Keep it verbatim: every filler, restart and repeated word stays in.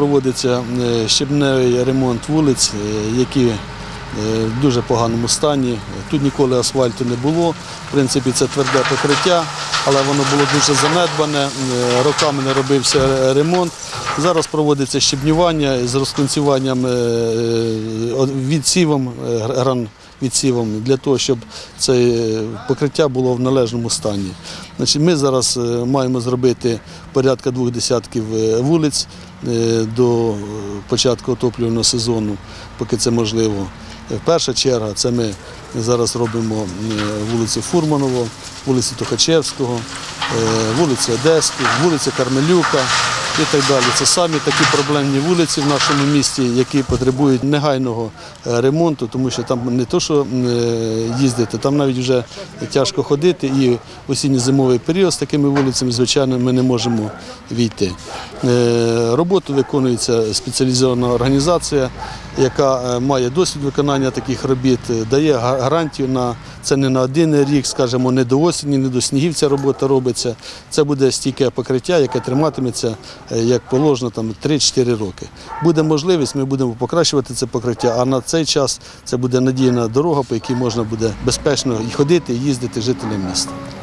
проводиться щебневий ремонт вулиць, які в дуже поганому стані. Тут ніколи асфальту не було. В принципі, це тверде покриття, але воно було дуже занедбане, роками не робився ремонт. Зараз проводиться щебнювання з розконцюванням відсівом, гранвідсівом, для того, щоб це покриття було в належному стані. Значить, ми зараз маємо зробити порядка двох десятків вулиць до початку отоплювального сезону, поки це можливо. Перша черга – це ми зараз робимо вулицю Фурманова, вулицю Тухачевського, вулицю Одеську, вулицю Кармелюка і так далі. Це самі такі проблемні вулиці в нашому місті, які потребують негайного ремонту, тому що там не то, що їздити, там навіть вже тяжко ходити, і в осінньо-зимовий період з такими вулицями, звичайно, ми не можемо війти. Роботу виконується спеціалізована організація, яка має досвід виконання таких робіт, дає гарантію на це не на один рік, скажімо, не до осені, не до снігів ця робота робиться. Це буде стійке покриття, яке триматиметься, як положено, там три-чотири роки. Буде можливість, ми будемо покращувати це покриття, а на цей час це буде надійна дорога, по якій можна буде безпечно і ходити, і їздити жителям міста.